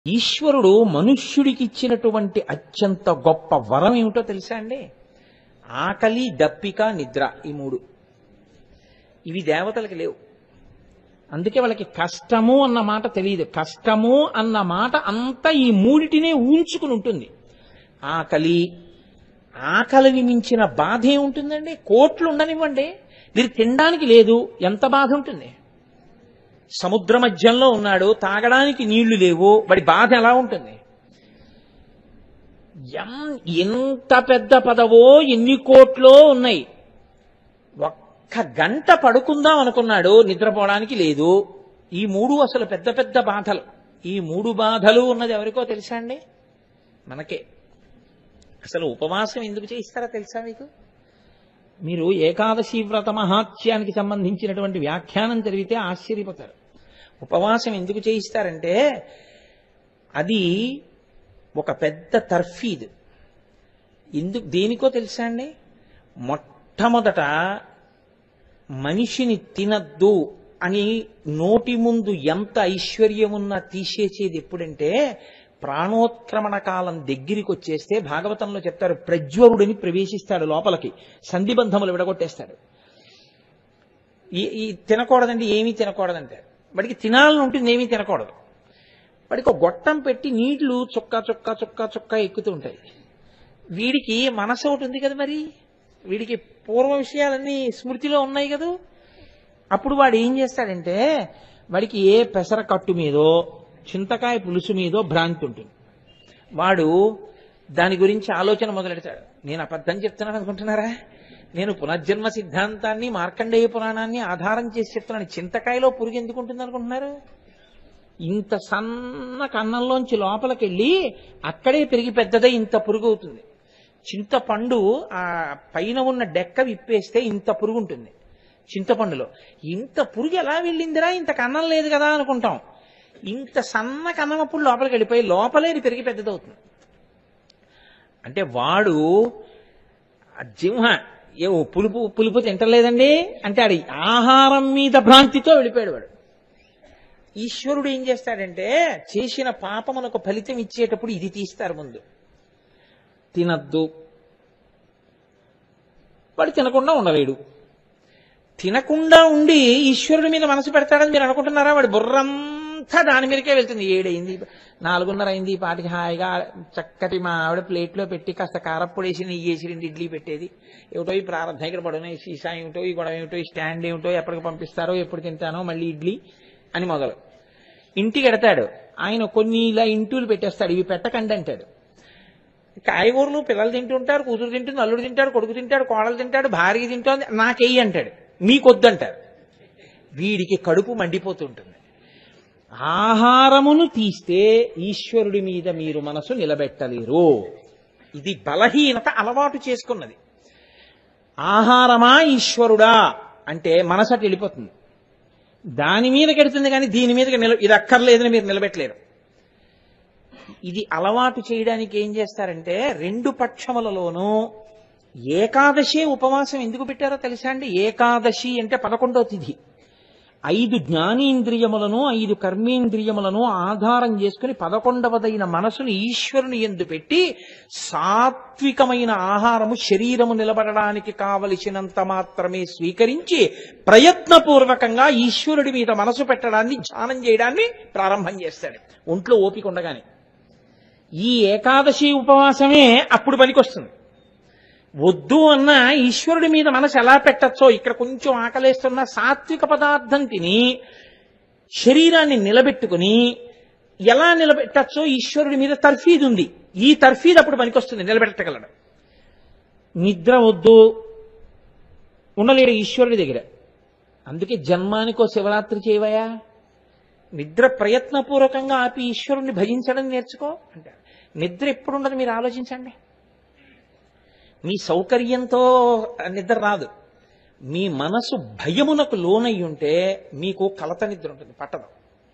ఈశ్వరుడు మనుష్యుడికి ఇచ్చినటువంటి అత్యంత గొప్ప వరం ఏమిటో తెలుసా అండి? ఆకలి, దప్పిక, నిద్ర, ఈ మూడు. ఇవి దేవతలకి లేవు. అందుకే వాళ్ళకి కష్టము అన్న మాట తెలియదు. కష్టము అన్న మాట అంతా ఈ మూడిటినే ఊంచుకుని ఉంటుంది. ఆకలిని మించిన బాధ ఏముంటుందండి? కోట్లు ఉండనివ్వండి, మీరు తినడానికి లేదు, ఎంత బాధ ఉంటుంది? సముద్ర మధ్యంలో ఉన్నాడు, తాగడానికి నీళ్లు లేవు, వాడి బాధ ఎలా ఉంటుంది? ఎంత పెద్ద పదవో, ఎన్ని కోట్లో ఉన్నాయి, ఒక్క గంట పడుకుందాం అనుకున్నాడు, నిద్రపోవడానికి లేదు. ఈ మూడు అసలు పెద్ద పెద్ద బాధలు. ఈ మూడు బాధలు ఉన్నది ఎవరికో తెలుసా అండి? మనకే. అసలు ఉపవాసం ఎందుకు చేయిస్తారో తెలుసా మీకు? మీరు ఏకాదశి వ్రత మహాత్యానికి సంబంధించినటువంటి వ్యాఖ్యానం చదివితే ఆశ్చర్యపోతారు. ఉపవాసం ఎందుకు చేయిస్తారంటే అది ఒక పెద్ద తర్ఫీద్. దేనికో తెలుసా అండి? మొట్టమొదట మనిషిని తినద్దు అని నోటి ముందు ఎంత ఐశ్వర్యమున్నా తీసేసేది ఎప్పుడంటే ప్రాణోత్క్రమణ కాలం దగ్గరికి వచ్చేస్తే. భాగవతంలో చెప్తారు, ప్రజ్వరుడిని ప్రవేశిస్తాడు లోపలికి, సంధిబంధములు విడగొట్టేస్తాడు. ఈ తినకూడదండి, ఏమీ తినకూడదంటారు. వాడికి తినాలని ఉంటుంది, ఏమీ తినకూడదు. వాడికి ఒక గొట్టం పెట్టి నీళ్లు చుక్క చుక్క చుక్క చుక్క ఎక్కుతూ ఉంటాయి. వీడికి మనసు ఒకటి ఉంది కదా, మరి వీడికి పూర్వ విషయాలన్నీ స్మృతిలో ఉన్నాయి కదా. అప్పుడు వాడు ఏం చేస్తాడంటే, వాడికి ఏ పెసర కట్టు మీదో చింతకాయ పులుసు మీదో భ్రాంతి ఉంటుంది. వాడు దాని గురించి ఆలోచన మొదలెడతాడు. నేను అబద్ధం చెప్తున్నాను అనుకుంటున్నారా? నేను పునర్జన్మ సిద్ధాంతాన్ని, మార్కండేయ పురాణాన్ని ఆధారం చేసి చెప్తున్నాను. చింతకాయలో పురుగు ఎందుకు ఉంటుంది అనుకుంటున్నారు? ఇంత సన్న కన్నంలోంచి లోపలికి వెళ్ళి అక్కడే పెరిగి పెద్దదై ఇంత పురుగు అవుతుంది. చింతపండు ఆ పైన ఉన్న డెక్క విప్పేస్తే ఇంత పురుగు ఉంటుంది చింతపండులో. ఇంత పురుగు ఎలా వెళ్ళిందిరా, ఇంత కన్నం లేదు కదా అనుకుంటాం. ఇంత సన్న కన్నం అప్పుడు లోపలికి వెళ్ళిపోయి లోపలే పెరిగి పెద్దదవుతుంది. అంటే వాడు జింహ పులుపు తింటలేదండి అంటే అది ఆహారం మీద భ్రాంతితో వెళ్ళిపోయాడు వాడు. ఈశ్వరుడు ఏం చేస్తాడంటే, చేసిన పాపమునకు ఫలితం ఇచ్చేటప్పుడు ఇది తీస్తారు ముందు. తినద్దు, వాడు తినకుండా ఉండలేడు. తినకుండా ఉండి ఈశ్వరుడి మీద మనసు పెడతాడని మీరు అనుకుంటున్నారా? వాడి బుర్రంతా దాని మీదకే వెళ్తుంది. 7 అయింది, 4:30 అయింది, పాటికి హాయిగా చక్కటి మా ఆవిడ ప్లేట్లో పెట్టి కాస్త కారప్పొడి వేసి నెయ్యి వేసి 2 ఇడ్లీ పెట్టేది. ఏమిటో ఈ ప్రారంభం, ఇక్కడ పడున్నాయి సీసా ఏమిటో, ఈ గొడవ ఏమిటో, ఈ స్టాండ్ ఏమిటో, ఎప్పటికి పంపిస్తారో, ఎప్పుడు తింటానో, మళ్ళీ ఇడ్లీ అని మొదలు. ఇంటికి ఎడతాడు ఆయన, కొన్ని ఇలా ఇంటూలు పెట్టేస్తాడు, ఇవి పెట్టకండి అంటాడు. కాయగూరలు పిల్లలు తింటుంటారు, కూతురు తింటుంది, అల్లుడు తింటాడు, కొడుకు తింటాడు, కోడలు తింటాడు, భార్య తింటోంది, నాకెయ్యి అంటాడు, మీకొద్దంటారు. వీడికి కడుపు మండిపోతుంటుంది. ఆహారమును తీస్తే ఈశ్వరుడి మీద మీరు మనసు నిలబెట్టలేరు. ఇది బలహీనత, అలవాటు చేసుకున్నది. ఆహారమా ఈశ్వరుడా అంటే మనసటి వెళ్ళిపోతుంది, దాని మీద కెడుతుంది, కానీ దీని మీదకి ఇది అక్కర్లేదని మీరు నిలబెట్టలేరు. ఇది అలవాటు చేయడానికి ఏం చేస్తారంటే, 2 పక్షములలోనూ ఏకాదశి ఉపవాసం ఎందుకు పెట్టారో తెలుసా అండి? ఏకాదశి అంటే 11వ తిథి. 5 జ్ఞానేంద్రియములను 5 కర్మేంద్రియములను ఆధారం చేసుకుని 11వదైన మనసుని ఈశ్వరుని యందు పెట్టి సాత్వికమైన ఆహారము శరీరము నిలబడడానికి కావలసినంత మాత్రమే స్వీకరించి ప్రయత్నపూర్వకంగా ఈశ్వరుడి మీద మనసు పెట్టడాన్ని, ధ్యానం చేయడాన్ని ప్రారంభం చేస్తాడు ఒంట్లో ఓపిక ఉండగానే. ఈ ఏకాదశి ఉపవాసమే అప్పుడు పనికొస్తుంది. వద్దు అన్న ఈశ్వరుడి మీద మనసు ఎలా పెట్టచ్చో, ఇక్కడ కొంచెం ఆకలేస్తున్న సాత్విక పదార్థం తిని శరీరాన్ని నిలబెట్టుకుని ఎలా నిలబెట్టచ్చో ఈశ్వరుడి మీద తర్ఫీదు ఉంది. ఈ తర్ఫీదు అప్పుడు పనికొస్తుంది, నిలబెట్టగలడు. నిద్ర వద్దు, ఉండలేడు ఈశ్వరుడి దగ్గర. అందుకే జన్మానికో శివరాత్రి చేయవయా, నిద్ర ప్రయత్నపూర్వకంగా ఆపి ఈశ్వరుణ్ణి భజించడం నేర్చుకో అంటారు. నిద్ర ఎప్పుడుండదు మీరు ఆలోచించండి. మీ సౌకర్యంతో నిద్ర రాదు. మీ మనసు భయమునకు లోనై ఉంటే మీకు కలత నిద్ర ఉంటుంది, పట్టదు.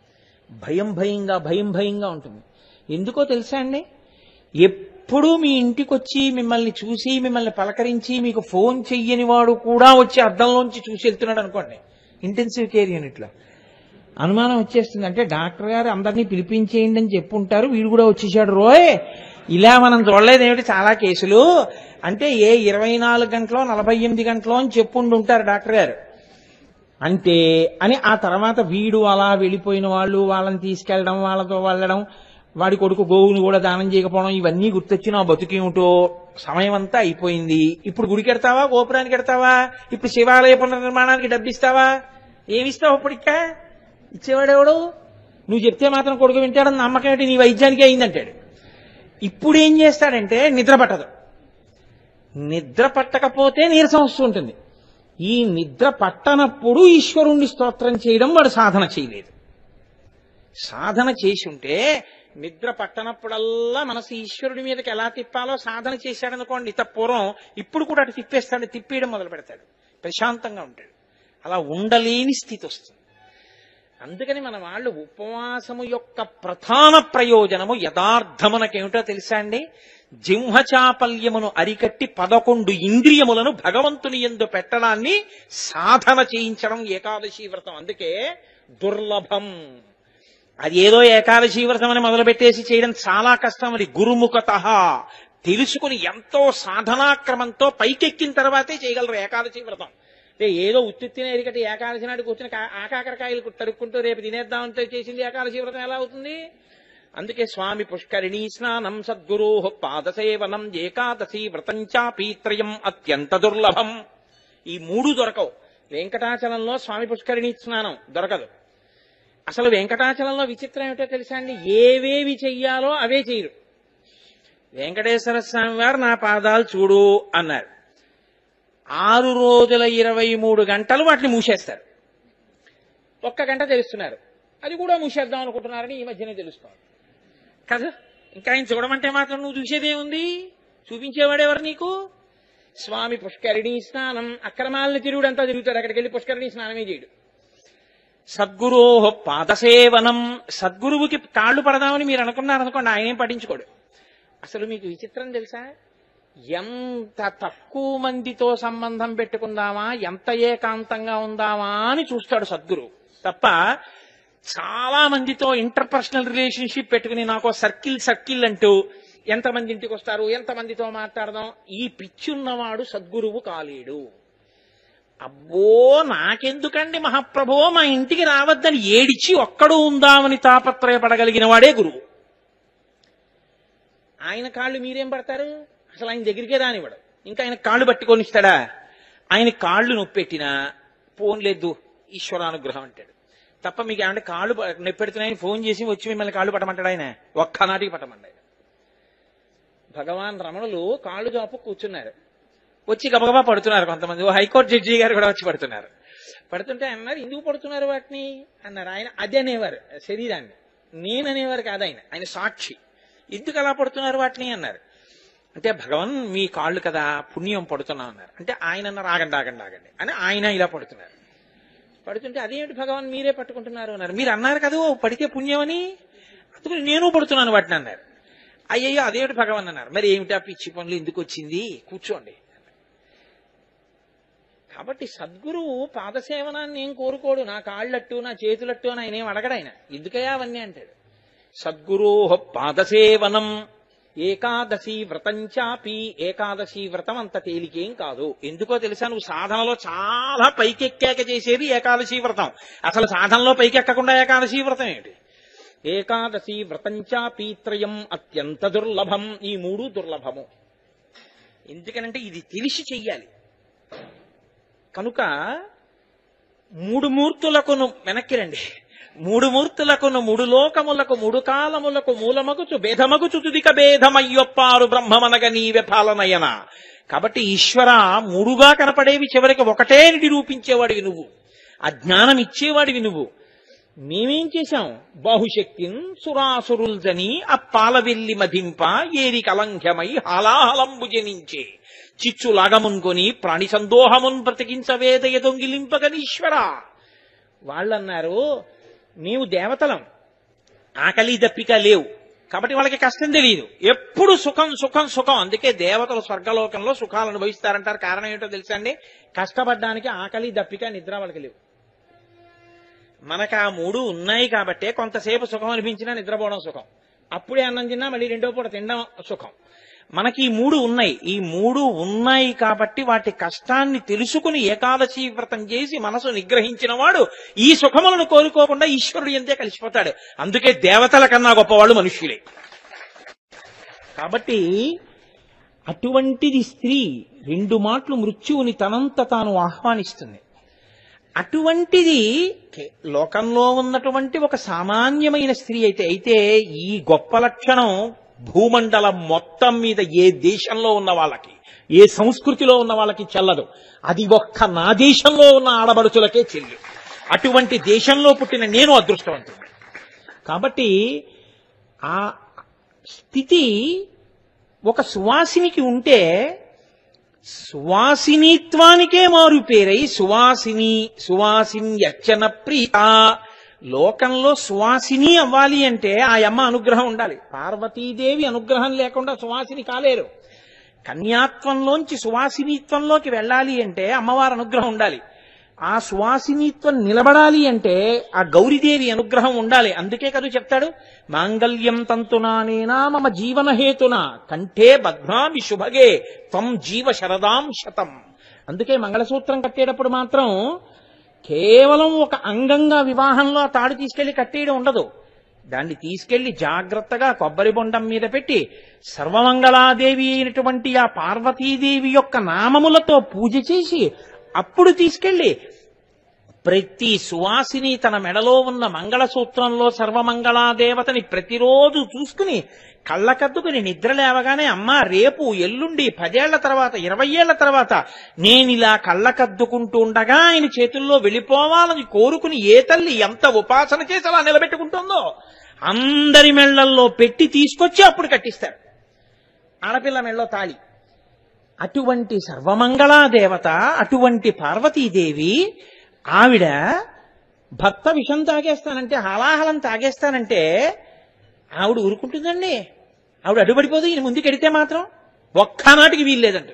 భయంగా ఉంటుంది. ఎందుకో తెలుసా అండి? ఎప్పుడూ మీ ఇంటికి వచ్చి మిమ్మల్ని చూసి, మిమ్మల్ని పలకరించి, మీకు ఫోన్ చెయ్యని వాడు కూడా వచ్చి అద్దంలోంచి చూసి వెళ్తున్నాడు అనుకోండి, ఇంటెన్సివ్ కేర్ యూనిట్లో, అనుమానం వచ్చేస్తుంది. అంటే డాక్టర్ గారు అందరినీ పిలిపించేయండి అని చెప్పుంటారు, వీడు కూడా వచ్చేసాడు రోయ్, ఇలా మనం చూడలేదేమిటి చాలా కేసులు అంటే ఏ 24 గంటలో 48 గంటలో అని చెప్పుండి ఉంటారు డాక్టర్ గారు. అంటే అని ఆ తర్వాత వీడు అలా వెళ్ళిపోయిన వాళ్ళు, వాళ్ళని తీసుకెళ్లడం, వాళ్ళతో వెళ్ళడం, వాడి కొడుకు గోవును కూడా దానం చేయకపోవడం, ఇవన్నీ గుర్తొచ్చి నా బతుకేమిటో సమయం అంతా అయిపోయింది. ఇప్పుడు గుడికి ఎడతావా, గోపురానికి ఎడతావా, ఇప్పుడు శివాలయ పునర్నిర్మాణానికి డబ్బిస్తావా, ఏమిస్తావు ఇప్పటికా? ఇచ్చేవాడెవడు? నువ్వు చెప్తే మాత్రం కొడుకు వింటాడని నమ్మకం ఏంటి? నీ వైద్యానికి అయిందంటాడు. ఇప్పుడు ఏం చేస్తాడంటే నిద్ర పట్టదు. నిద్ర పట్టకపోతే నీరసం వస్తూ ఉంటుంది. ఈ నిద్ర పట్టనప్పుడు ఈశ్వరుణ్ణి స్తోత్రం చేయడం వాడు సాధన చేయలేదు. సాధన చేసి ఉంటే నిద్ర పట్టనప్పుడల్లా మనసు ఈశ్వరుడి మీదకి ఎలా తిప్పాలో సాధన చేశాడనుకోండి పూర్వం, ఇప్పుడు కూడా అటు తిప్పేస్తాడు, తిప్పేయడం మొదలు పెడతాడు, ప్రశాంతంగా ఉంటాడు. అలా ఉండలేని స్థితి వస్తుంది. అందుకని మన వాళ్ళు ఉపవాసము యొక్క ప్రధాన ప్రయోజనము యథార్థమునకేమిటో తెలుసా అండి? జింహచాపల్యమును అరికట్టి 11 ఇంద్రియములను భగవంతుని యందు పెట్టడాన్ని సాధన చేయించడం ఏకాదశి వ్రతం. అందుకే దుర్లభం. అది ఏదో ఏకాదశి వ్రతం అని మొదలుపెట్టేసి చేయడం చాలా కష్టం. అది గురుముఖత తెలుసుకుని ఎంతో సాధనాక్రమంతో పైకెక్కిన తర్వాతే చేయగలరు ఏకాదశి వ్రతం. అంటే ఏదో ఉత్తినే ఎరికటి ఏకాదశి నాడు కూర్చుని ఆకాకరకాయలు తరుక్కుంటూ రేపు తినేద్దామంటే చేసింది ఏకాదశి వ్రతం ఎలా అవుతుంది? అందుకే స్వామి పుష్కరిణీ స్నానం సద్గురో పాదసేవనం ఏకాదశి వ్రతం చాపీత్రయం అత్యంత దుర్లభం. ఈ 3 దొరకవు. వెంకటాచలంలో స్వామి పుష్కరిణీ స్నానం దొరకదు. అసలు వెంకటాచలంలో విచిత్రం ఏమిటో తెలుసా అండి? ఏవేవి చెయ్యాలో అవే చేయరు. వెంకటేశ్వర స్వామి వారు నా పాదాలు చూడు అన్నారు. 6 రోజుల 23 గంటలు వాటిని మూసేస్తారు. 1 గంట తెలుస్తున్నారు, అది కూడా మూసేద్దాం అనుకుంటున్నారని ఈ మధ్యనే తెలుస్తోంది కదా. ఇంకా ఆయన చూడమంటే మాత్రం నువ్వు చూసేదేముంది? చూపించేవాడెవరు నీకు? స్వామి పుష్కరిణీ స్నానం. అక్రమాలని తిరుగుడంతా తిరుగుతాడు, అక్కడికి వెళ్ళి పుష్కరిణీ స్నానమే చేయడు. సద్గురో పాదసేవనం. సద్గురువుకి కాళ్ళు పడదామని మీరు అనుకున్నారనుకోండి, ఆయనేం పట్టించుకోడు. అసలు మీకు విచిత్రం తెలుసా? ఎంత తక్కువ మందితో సంబంధం పెట్టుకుందామా, ఎంత ఏకాంతంగా ఉందామా అని చూస్తాడు సద్గురు తప్ప, చాలా మందితో ఇంటర్పర్సనల్ రిలేషన్షిప్ పెట్టుకుని నాకు సర్కిల్ అంటూ ఎంతమంది ఇంటికి వస్తారు, ఎంతమందితో మాట్లాడదాం, ఈ పిచ్చున్నవాడు సద్గురువు కాలేడు. అబ్బో నాకెందుకండి మహాప్రభో, మా ఇంటికి రావద్దని ఏడిచి ఒక్కడు ఉందామని తాపత్రయపడగలిగిన వాడే గురువు. ఆయన కాళ్ళు మీరేం పడతారు? అసలు ఆయన దగ్గరికే రానివ్వడు. ఇంకా ఆయన కాళ్ళు పట్టుకొనిస్తాడా? ఆయన కాళ్ళు నొప్పెట్టినా పోన్లేదు ఈశ్వరానుగ్రహం అంటాడు తప్ప, మీకు ఏమంటే కాళ్ళు నొప్పెడుతున్నాయని ఫోన్ చేసి వచ్చి మిమ్మల్ని కాళ్ళు పట్టమంటాడు ఆయన? ఒక్కనాటికి పట్టమంటాడు. భగవాన్ రమణులు కాళ్ళు చాపు కూర్చున్నారు, వచ్చి గబగబా పడుతున్నారు కొంతమంది. హైకోర్టు జడ్జి గారు కూడా వచ్చి పడుతున్నారు. పడుతుంటే అన్నారు, ఎందుకు పడుతున్నారు వాటిని అన్నారు. ఆయన అది అనేవారు శరీరాన్ని, నేననేవారు కాదు ఆయన, ఆయన సాక్షి. ఎందుకు అలా పడుతున్నారు వాటిని అన్నారు. అంటే భగవాన్ మీ కాళ్ళు కదా పుణ్యం పడుతున్నా అన్నారు. అంటే ఆయన అన్నారు, ఆగండి అని ఆయన ఇలా పడుతున్నారు. పడుతుంటే అదేమిటి భగవాన్ మీరే పట్టుకుంటున్నారు అన్నారు. మీరు అన్నారు కదా పడితే పుణ్యం అని, అందుకని నేను పడుతున్నాను వాటిని అన్నారు. అయ్యయ్యో అదేమిటి భగవాన్ అన్నారు. మరి ఏమిటా పిచ్చి పనులు ఎందుకు వచ్చింది, కూర్చోండి. కాబట్టి సద్గురువు పాదసేవనాన్ని ఏం కోరుకోడు. నా కాళ్ళట్టు నా చేతులట్టు అని ఆయన ఏం అడగడు. ఆయన ఎందుకయ్యా అవన్నీ అంటాడు. సద్గురో పాదసేవనం ఏకాదశి వ్రతం చాపి. ఏకాదశి వ్రతం అంత తేలికేం కాదు. ఎందుకో తెలుసా? నువ్వు సాధనలో చాలా పైకెక్కాక చేసేది ఏకాదశి వ్రతం. అసలు సాధనలో పైకెక్కకుండా ఏకాదశి వ్రతం ఏంటి? ఏకాదశి వ్రతం చాపీత్రయం అత్యంత దుర్లభం. ఈ 3 దుర్లభము. ఎందుకనంటే ఇది తెలిసి చెయ్యాలి. కనుక 3 మూర్తులకును వెనక్కి రండి. 3 మూర్తులకును 3 లోకములకు 3 కాలములకు మూలమగుచు భేదమగుచు తుదిక భేదమయ్యొప్పారు బ్రహ్మమనగ నీవె పాలనయన. కాబట్టి ఈశ్వర 3గా కనపడేవి చివరికి ఒకటే నిరూపించేవాడివి నువ్వు, అజ్ఞానం ఇచ్చేవాడివి నువ్వు. మేమేం చేశాం? బాహుశక్తిన్ సురాసురుల్జని అప్పాలవెల్లి మధింప ఏరి కలంఘ్యమై హాలాహలంబు జనించే చిచ్చులాగమున్కొని ప్రాణి సందోహమున్ బ్రతికించవేదయ దొంగిలింపగనీశ్వర. వాళ్ళన్నారు, నీవు దేవతలం, ఆకలి దప్పిక లేవు, కాబట్టి వాళ్ళకి కష్టం తెలియదు, ఎప్పుడు సుఖం సుఖం సుఖం. అందుకే దేవతలు స్వర్గలోకంలో సుఖాలు అనుభవిస్తారంటారు. కారణం ఏంటో తెలుసా అండి? కష్టపడ్డానికి ఆకలి దప్పిక నిద్ర వాళ్ళకి లేవు. మనకు ఆ మూడు ఉన్నాయి కాబట్టే కొంతసేపు సుఖం అనిపించినా నిద్రపోవడం సుఖం, అప్పుడే అన్నం తిన్నా మళ్ళీ రెండో పూట తినడం సుఖం. మనకి ఈ మూడు ఉన్నాయి. ఈ మూడు ఉన్నాయి కాబట్టి వాటి కష్టాన్ని తెలుసుకుని ఏకాదశి వ్రతం చేసి మనసు నిగ్రహించిన వాడు ఈ సుఖములను కోరుకోకుండా ఈశ్వరుడు ఎంతే కలిసిపోతాడు. అందుకే దేవతల కన్నా గొప్పవాళ్ళు మనుష్యులే. కాబట్టి అటువంటిది స్త్రీ 2 మాటలు మృత్యువుని తనంత తాను ఆహ్వానిస్తుంది. అటువంటిది లోకంలో ఉన్నటువంటి ఒక సామాన్యమైన స్త్రీ అయితే ఈ గొప్ప లక్షణం భూమండలం మొత్తం మీద ఏ దేశంలో ఉన్న వాళ్ళకి, ఏ సంస్కృతిలో ఉన్న వాళ్ళకి చెల్లదు. అది ఒక్క నా దేశంలో ఉన్న ఆడబడుచులకే చెల్లు. అటువంటి దేశంలో పుట్టిన నేను అదృష్టవంతుడు. కాబట్టి ఆ స్థితి ఒక సువాసినికి ఉంటే సువాసినిత్వానికే మారు పేరై సువాసిన్యర్చన ప్రీత. లోకంలో సువాసిని అవ్వాలి అంటే ఆ అమ్మ అనుగ్రహం ఉండాలి. పార్వతీదేవి అనుగ్రహం లేకుండా సువాసిని కాలేరు. కన్యాత్వంలోంచి సువాసినిత్వంలోకి వెళ్ళాలి అంటే అమ్మవారి అనుగ్రహం ఉండాలి. ఆ సువాసినిత్వం నిలబడాలి అంటే ఆ గౌరీదేవి అనుగ్రహం ఉండాలి. అందుకే కదా చెప్తాడు, మాంగళ్యం తంతునానేనా మమ జీవన హేతునా కంఠే బధ్నామి శుభగే త్వం జీవ శరదాం శతం. అందుకే మంగళసూత్రం కట్టేటప్పుడు మాత్రం కేవలం ఒక అంగంగా వివాహంలో ఆ తాడు తీసుకెళ్లి కట్టేయడం ఉండదు. దాన్ని తీసుకెళ్లి జాగ్రత్తగా కొబ్బరి బొండం మీద పెట్టి సర్వమంగళాదేవి అయినటువంటి ఆ పార్వతీదేవి యొక్క నామములతో పూజ చేసి అప్పుడు తీసుకెళ్లి ప్రతి సువాసిని తన మెడలో ఉన్న మంగళసూత్రంలో సర్వమంగళాదేవతని ప్రతిరోజు చూసుకుని కళ్ళకద్దుకుని నిద్ర లేవగానే అమ్మ రేపు ఎల్లుండి 10 ఏళ్ల తర్వాత 20 ఏళ్ల తర్వాత నేనిలా కళ్ళకద్దుకుంటూ ఉండగా ఆయన చేతుల్లో వెళ్ళిపోవాలని కోరుకుని ఏ తల్లి ఎంత ఉపాసన చేసి అలా నిలబెట్టుకుంటుందో అందరి మెళ్లల్లో పెట్టి తీసుకొచ్చి అప్పుడు కట్టిస్తారు ఆడపిల్ల మెళ్ళలో తాళి. అటువంటి సర్వమంగళాదేవత, అటువంటి పార్వతీదేవి ఆవిడ భర్త విషం తాగేస్తానంటే, హాలాహలం తాగేస్తానంటే ఆవిడ ఊరుకుంటుందండి. ఆవిడ అడ్డుపడిపోదు. ఈయన ముందుకెడితే మాత్రం ఒక్కనాటికి వీల్లేదంట.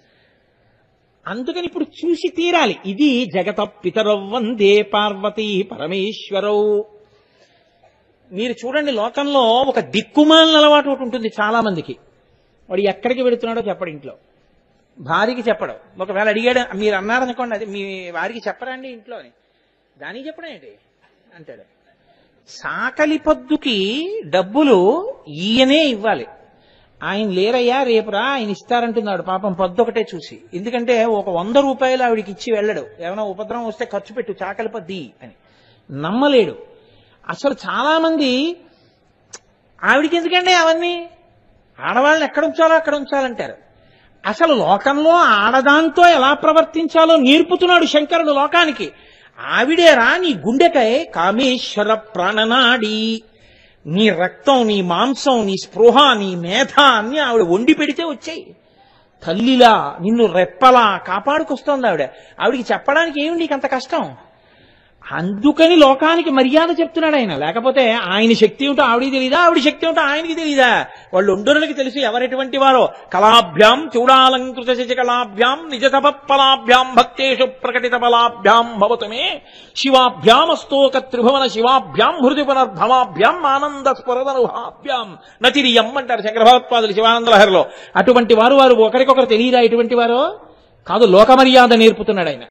అందుకని ఇప్పుడు చూసి తీరాలి. ఇది జగత పితరౌ వందే పార్వతీ పరమేశ్వరౌ. మీరు చూడండి, లోకంలో ఒక దిక్కుమాలిన అలవాటు ఒకటి ఉంటుంది చాలా మందికి. వాడు ఎక్కడికి వెళుతున్నాడో చెప్పడు, ఇంట్లో భార్యకి చెప్పడం. ఒకవేళ అడిగాడు, మీరు అన్నారనుకోండి, అది మీ వారికి చెప్పరండి ఇంట్లో అని, దానికి చెప్పడం ఏంటి అంటాడు. సాకలి పొద్దుకి డబ్బులు ఈయనే ఇవ్వాలి. ఆయన లేరయ్యా రేపురా ఆయన ఇస్తారంటున్నాడు పాపం పొద్దు ఒకటే చూసి. ఎందుకంటే ఒక 100 రూపాయలు ఆవిడికి ఇచ్చి వెళ్ళడు. ఏమైనా ఉపద్రవం వస్తే ఖర్చు పెట్టు చాకలి పొద్ది అని నమ్మలేడు. అసలు చాలా మంది ఆవిడికి ఎందుకండి అవన్నీ, ఆడవాళ్ళని ఎక్కడ ఉంచాలో అక్కడ ఉంచాలంటారు. అసలు లోకంలో ఆడదాంతో ఎలా ప్రవర్తించాలో నేర్పుతున్నాడు శంకరుడు లోకానికి. ఆవిడేరా నీ గుండెకై కామేశ్వర ప్రాణనాడి, నీ రక్తం, నీ మాంసం, నీ స్పృహ, నీ మేధ అన్ని ఆవిడ వండి పెడితే వచ్చాయి. తల్లిలా నిన్ను రెప్పలా కాపాడుకొస్తోంది ఆవిడ. ఆవిడికి చెప్పడానికి ఏమి నీకు అంత కష్టం? అందుకని లోకానికి మర్యాద చెప్తున్నాడు ఆయన. లేకపోతే ఆయన శక్తి ఏమిటో ఆవిడికి తెలీదా, ఆవిడ శక్తి ఏమిటో ఆయనకి తెలీదా? వాళ్ళు ఒండరులకి తెలుసు ఎవరెటువంటి వారో. కళాభ్యాం చూడాలంకృత శశికళాభ్యాం నిజతపలాభ్యాం భక్తేషు ప్రకటిత బలాభ్యాం భవతుమే శివాభ్యామస్తోక త్రిభువన శివాభ్యాం హృది పునర్భవాభ్యాం ఆనంద స్ఫురదనుభాభ్యాం నతిరియం అంటారు శంకర భగవత్పాదులు శివానంద లహరిలో. అటువంటి వారు ఒకరికొకరు తెలియదా ఎటువంటి వారో? కాదు, లోక మర్యాద నేర్పుతున్నాడు ఆయన.